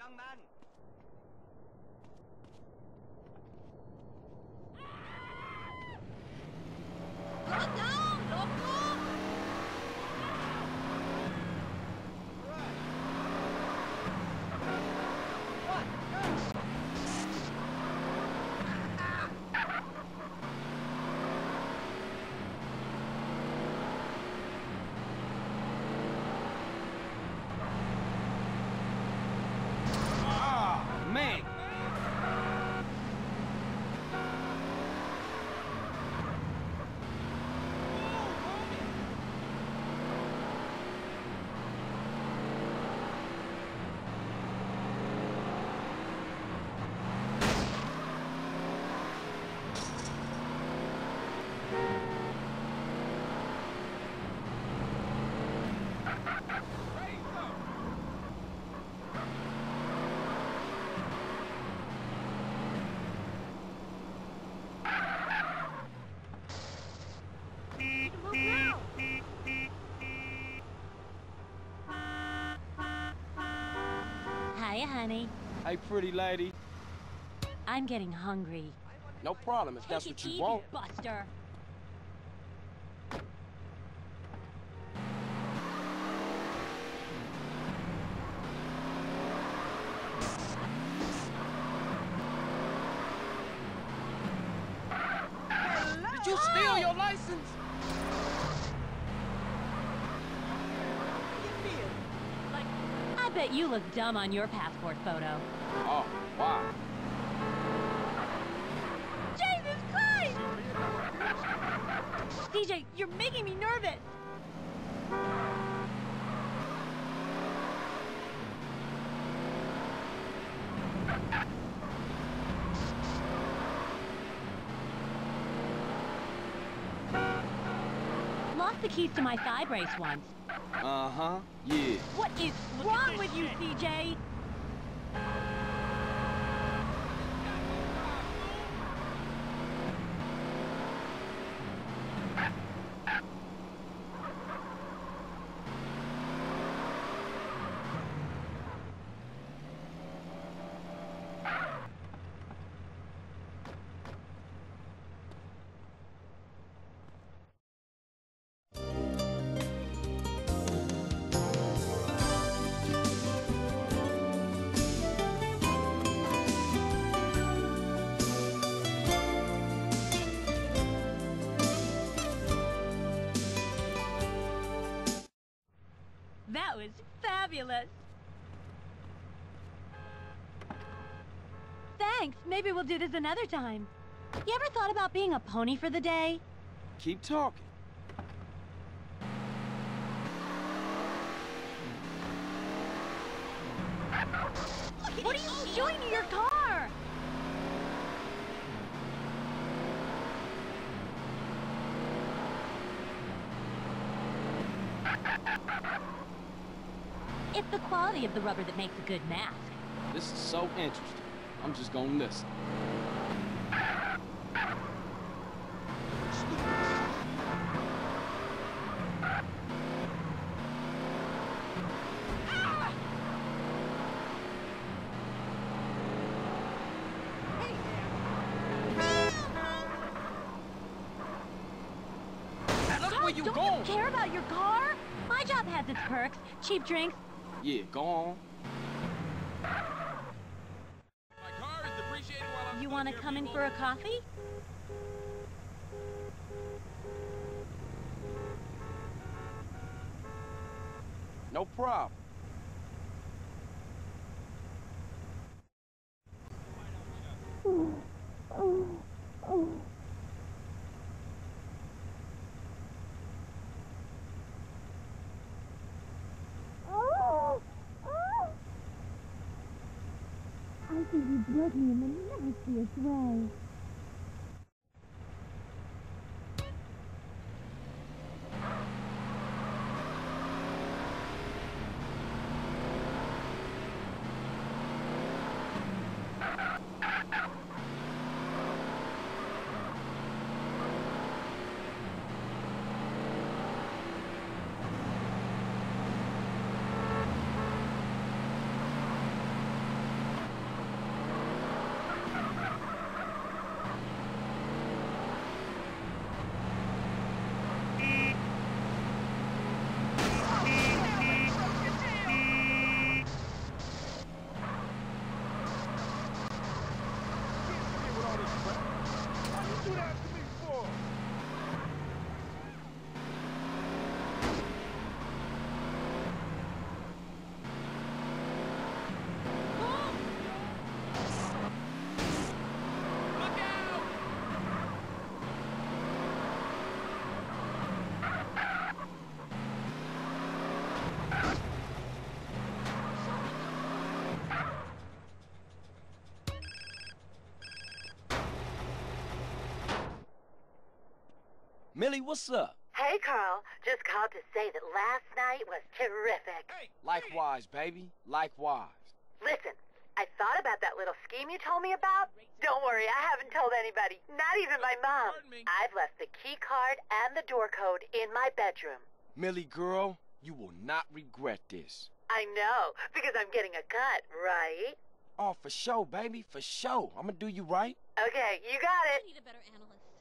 young man. Look down, loco! Man! Hiya, honey. Hey, pretty lady. I'm getting hungry. No problem if that's Take what it you easy, want. Buster. Did you steal your license? Like, I bet you look dumb on your passport photo. Oh, wow. Jesus Christ! DJ, you're making me nervous. Lost the keys to my thigh brace once. Uh-huh, yeah. What is wrong with you, CJ? That was fabulous. Thanks. Maybe we'll do this another time. You ever thought about being a pony for the day? Keep talking. What are you doing to your car? It's the quality of the rubber that makes a good mask. This is so interesting. I'm just gonna listen. You don't going? you care about your car? My job has its perks. Cheap drinks. Yeah, go on. My car is depreciating while I'm You want to come in for a coffee? No problem. I think you broke me in the nastiest way. Millie, what's up? Hey, Carl. Just called to say that last night was terrific. Hey, Likewise, baby. Likewise. Listen, I thought about that little scheme you told me about. Don't worry, I haven't told anybody, not even my mom. Pardon me. I've left the key card and the door code in my bedroom. Millie, girl, you will not regret this. I know, because I'm getting a cut, right? Oh, for sure, baby, for sure. I'm gonna do you right. Okay, you got I it. need a better analyst.